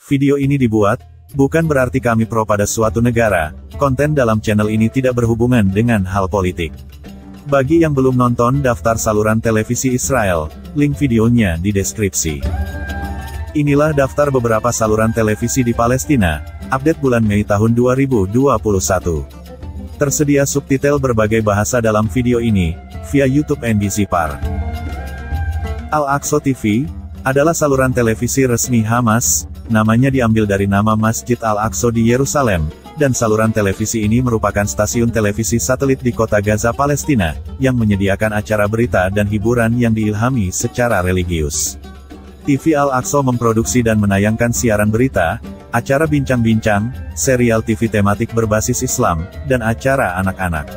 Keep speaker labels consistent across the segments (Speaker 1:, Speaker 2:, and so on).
Speaker 1: Video ini dibuat, bukan berarti kami pro pada suatu negara, konten dalam channel ini tidak berhubungan dengan hal politik. Bagi yang belum nonton daftar saluran televisi Israel, link videonya di deskripsi. Inilah daftar beberapa saluran televisi di Palestina, update bulan Mei tahun 2021. Tersedia subtitel berbagai bahasa dalam video ini, via YouTube NBC Par. Al-Aqsa TV, adalah saluran televisi resmi Hamas, namanya diambil dari nama Masjid Al-Aqsa di Yerusalem, dan saluran televisi ini merupakan stasiun televisi satelit di kota Gaza, Palestina, yang menyediakan acara berita dan hiburan yang diilhami secara religius. TV Al-Aqsa memproduksi dan menayangkan siaran berita, acara bincang-bincang, serial TV tematik berbasis Islam, dan acara anak-anak.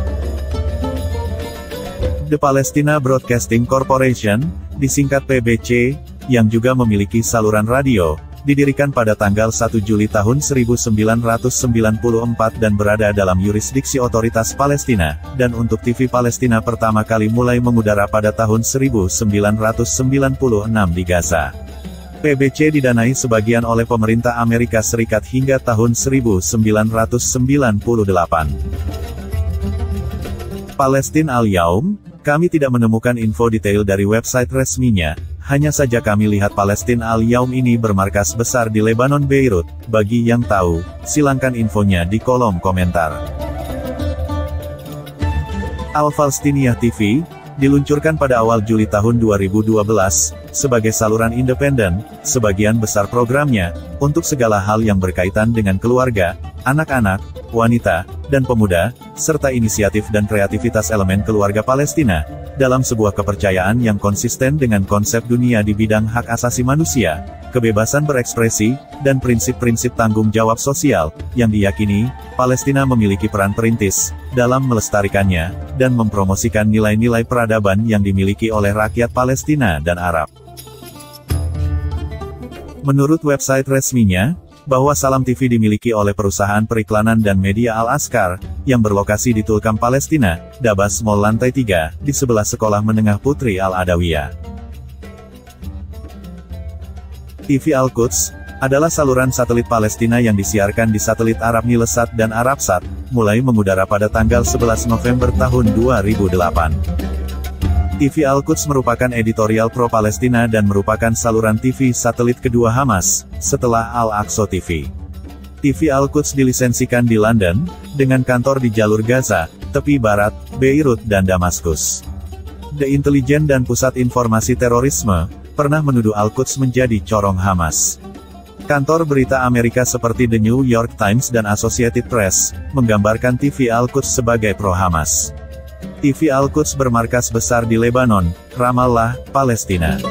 Speaker 1: The Palestina Broadcasting Corporation, disingkat PBC, yang juga memiliki saluran radio, didirikan pada tanggal 1 Juli tahun 1994 dan berada dalam yurisdiksi otoritas Palestina, dan untuk TV Palestina pertama kali mulai mengudara pada tahun 1996 di Gaza. PBC didanai sebagian oleh pemerintah Amerika Serikat hingga tahun 1998. Palestine Al-Yaum, kami tidak menemukan info detail dari website resminya, hanya saja kami lihat Palestine Al-Yaum ini bermarkas besar di Lebanon, Beirut. Bagi yang tahu, silangkan infonya di kolom komentar. Al-Falstiniyah TV, diluncurkan pada awal Juli tahun 2012, sebagai saluran independen, sebagian besar programnya, untuk segala hal yang berkaitan dengan keluarga, anak-anak, wanita, dan pemuda, serta inisiatif dan kreativitas elemen keluarga Palestina, dalam sebuah kepercayaan yang konsisten dengan konsep dunia di bidang hak asasi manusia, kebebasan berekspresi, dan prinsip-prinsip tanggung jawab sosial, yang diyakini, Palestina memiliki peran perintis, dalam melestarikannya, dan mempromosikan nilai-nilai peradaban yang dimiliki oleh rakyat Palestina dan Arab. Menurut website resminya, bahwa Salam TV dimiliki oleh perusahaan periklanan dan media Al-Askar, yang berlokasi di Tulkam, Palestina, Dabas Mall lantai 3, di sebelah Sekolah Menengah Putri Al-Adawiyah. TV Al-Quds, adalah saluran satelit Palestina yang disiarkan di satelit Arab Nilesat dan Arabsat, mulai mengudara pada tanggal 11 November tahun 2008. TV Al-Quds merupakan editorial pro-Palestina dan merupakan saluran TV satelit kedua Hamas, setelah Al-Aqsa TV. TV Al-Quds dilisensikan di London, dengan kantor di jalur Gaza, tepi barat, Beirut dan Damaskus. The Intelligence dan Pusat Informasi Terorisme, pernah menuduh Al-Quds menjadi corong Hamas. Kantor berita Amerika seperti The New York Times dan Associated Press, menggambarkan TV Al-Quds sebagai pro-Hamas. TV Al-Quds bermarkas besar di Lebanon, Ramallah, Palestina.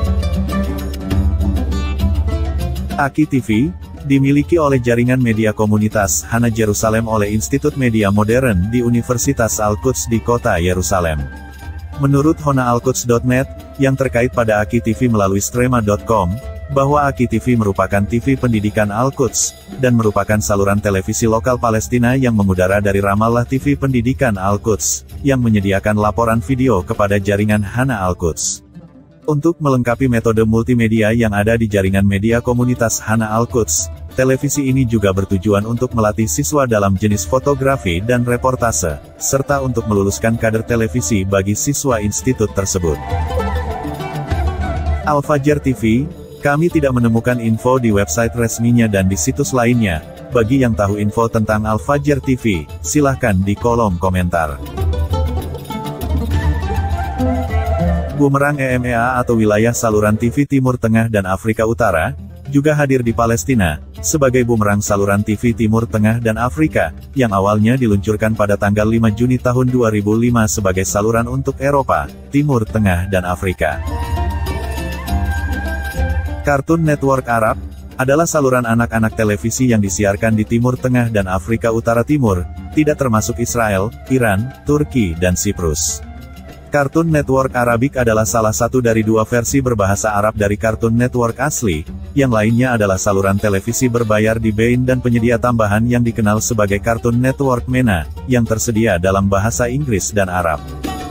Speaker 1: Aki TV, dimiliki oleh jaringan media komunitas Hana Jerusalem oleh Institut Media Modern di Universitas Al-Quds di kota Yerusalem. Menurut honaalquds.net, yang terkait pada Aki TV melalui strema.com, bahwa Aki TV merupakan TV pendidikan Al-Quds, dan merupakan saluran televisi lokal Palestina yang mengudara dari Ramallah TV Pendidikan Al-Quds, yang menyediakan laporan video kepada jaringan Hana Al-Quds. Untuk melengkapi metode multimedia yang ada di jaringan media komunitas Hana Al-Quds, televisi ini juga bertujuan untuk melatih siswa dalam jenis fotografi dan reportase, serta untuk meluluskan kader televisi bagi siswa institut tersebut. Al-Fajr TV, kami tidak menemukan info di website resminya dan di situs lainnya. Bagi yang tahu info tentang Al-Fajr TV, silahkan di kolom komentar. Bumerang EMEA atau wilayah saluran TV Timur Tengah dan Afrika Utara, juga hadir di Palestina, sebagai bumerang saluran TV Timur Tengah dan Afrika, yang awalnya diluncurkan pada tanggal 5 Juni tahun 2005 sebagai saluran untuk Eropa, Timur Tengah dan Afrika. Cartoon Network Arab, adalah saluran anak-anak televisi yang disiarkan di Timur Tengah dan Afrika Utara Timur, tidak termasuk Israel, Iran, Turki dan Siprus. Cartoon Network Arabic adalah salah satu dari dua versi berbahasa Arab dari Cartoon Network asli, yang lainnya adalah saluran televisi berbayar di Bein dan penyedia tambahan yang dikenal sebagai Cartoon Network MENA, yang tersedia dalam bahasa Inggris dan Arab.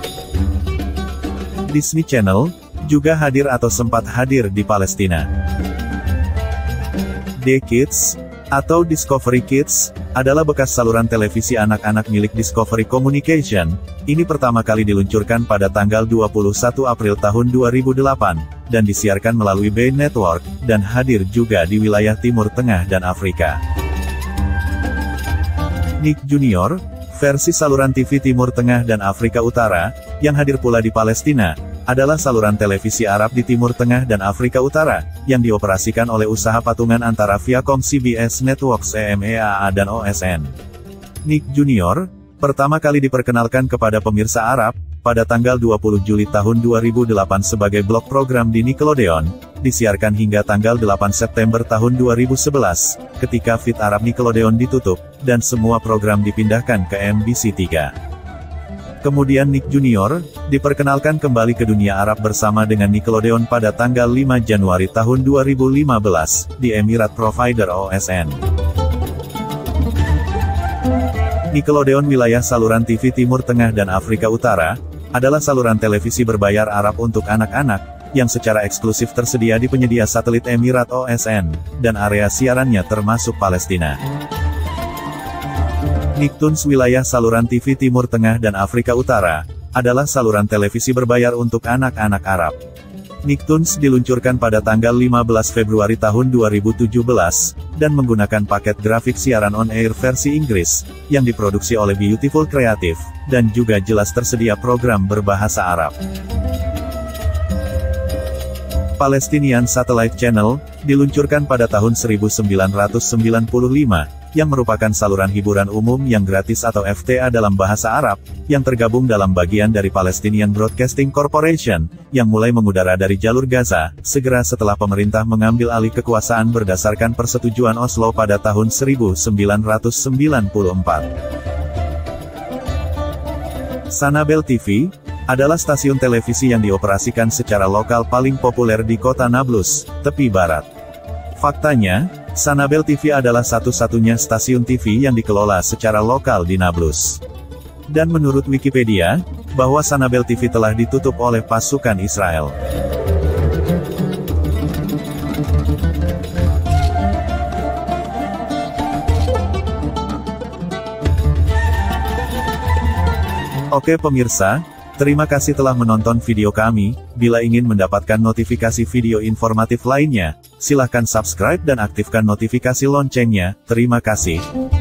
Speaker 1: Disney Channel, juga hadir atau sempat hadir di Palestina. D-Kids, atau Discovery Kids, adalah bekas saluran televisi anak-anak milik Discovery Communication. Ini pertama kali diluncurkan pada tanggal 21 April tahun 2008, dan disiarkan melalui Bay Network, dan hadir juga di wilayah Timur Tengah dan Afrika. Nick Junior, versi saluran TV Timur Tengah dan Afrika Utara, yang hadir pula di Palestina, adalah saluran televisi Arab di Timur Tengah dan Afrika Utara, yang dioperasikan oleh usaha patungan antara Viacom CBS Networks EMEAA dan OSN. Nick Junior, pertama kali diperkenalkan kepada pemirsa Arab, pada tanggal 20 Juli tahun 2008 sebagai blok program di Nickelodeon, disiarkan hingga tanggal 8 September tahun 2011, ketika feed Arab Nickelodeon ditutup, dan semua program dipindahkan ke MBC3. Kemudian Nick Junior, diperkenalkan kembali ke dunia Arab bersama dengan Nickelodeon pada tanggal 5 Januari tahun 2015, di Emirat Provider OSN. Nickelodeon wilayah saluran TV Timur Tengah dan Afrika Utara, adalah saluran televisi berbayar Arab untuk anak-anak, yang secara eksklusif tersedia di penyedia satelit Emirat OSN, dan area siarannya termasuk Palestina. Nicktoons wilayah saluran TV Timur Tengah dan Afrika Utara, adalah saluran televisi berbayar untuk anak-anak Arab. Nicktoons diluncurkan pada tanggal 15 Februari tahun 2017, dan menggunakan paket grafik siaran on-air versi Inggris, yang diproduksi oleh Beautiful Creative, dan juga jelas tersedia program berbahasa Arab. Palestinian Satellite Channel, diluncurkan pada tahun 1995, yang merupakan saluran hiburan umum yang gratis atau FTA dalam bahasa Arab, yang tergabung dalam bagian dari Palestinian Broadcasting Corporation, yang mulai mengudara dari jalur Gaza, segera setelah pemerintah mengambil alih kekuasaan berdasarkan persetujuan Oslo pada tahun 1994. Sanabel TV, adalah stasiun televisi yang dioperasikan secara lokal paling populer di kota Nablus, tepi barat. Faktanya, Sanabel TV adalah satu-satunya stasiun TV yang dikelola secara lokal di Nablus. Dan menurut Wikipedia, bahwa Sanabel TV telah ditutup oleh pasukan Israel. Oke pemirsa, terima kasih telah menonton video kami. Bila ingin mendapatkan notifikasi video informatif lainnya, silahkan subscribe dan aktifkan notifikasi loncengnya. Terima kasih.